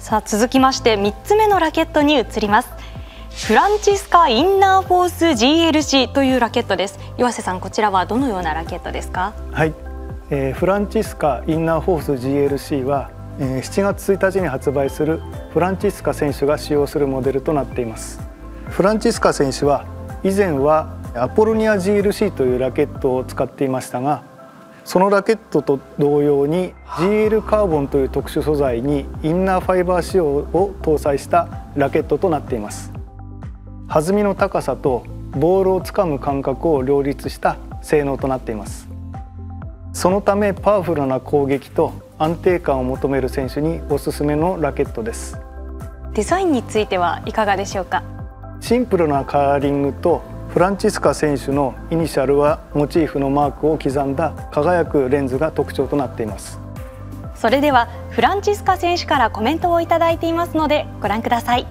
さあ続きまして3つ目のラケットに移ります。フランチスカインナーフォース GLC というラケットです。岩瀬さん、こちらはどのようなラケットですか？ はい、フランチスカインナーフォース GLC は、7月1日に発売するフランチスカ選手が使用するモデルとなっています。フランチスカ選手は以前はアポロニア GLC というラケットを使っていましたが、そのラケットと同様に GL カーボンという特殊素材にインナーファイバー仕様を搭載したラケットとなっています。弾みの高さとボールをつかむ感覚を両立した性能となっています。そのためパワフルな攻撃と安定感を求める選手におすすめのラケットです。 デザインについてはいかがでしょうか？ シンプルなカラーリングとフランチスカ選手のイニシャルはモチーフのマークを刻んだ輝くレンズが特徴となっています。 それではフランチスカ選手からコメントをいただいていますのでご覧ください。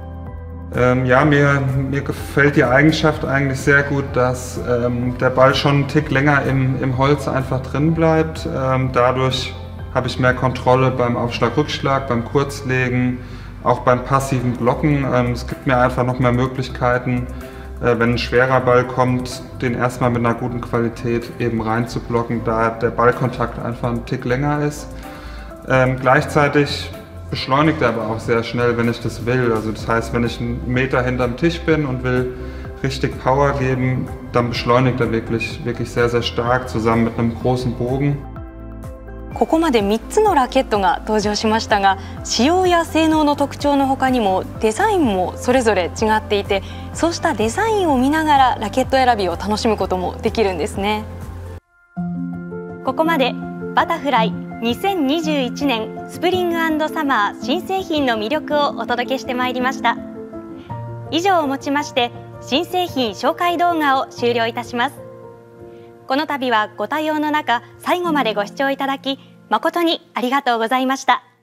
Ja, mir gefällt die Eigenschaft eigentlich sehr gut, dass der Ball schon einen Tick länger im Holz einfach drin bleibt. Dadurch habe ich mehr Kontrolle beim Aufschlag-Rückschlag, beim Kurzlegen, auch beim passiven Blocken. Es gibt mir einfach noch mehr Möglichkeiten, wenn ein schwerer Ball kommt, den erstmal mit einer guten Qualität eben reinzublocken, da der Ballkontakt einfach einen Tick länger ist. Gleichzeitig beschleunigt er aber auch sehr schnell, wenn ich das will. Also das heißt, wenn ich einen Meter hinterm Tisch bin und will richtig Power geben, dann beschleunigt er wirklich sehr, sehr stark zusammen mit einem großen Bogen. ここまで3つのラケットが登場しましたが、仕様や性能の特徴の他にもデザインもそれぞれ違っていて、そうしたデザインを見ながらラケット選びを楽しむこともできるんですね。ここまでバタフライ2021年スプリング&サマー新製品の魅力をお届けしてまいりました。以上をもちまして新製品紹介動画を終了いたします。この度はご多忙の中最後までご視聴いただき誠にありがとうございました。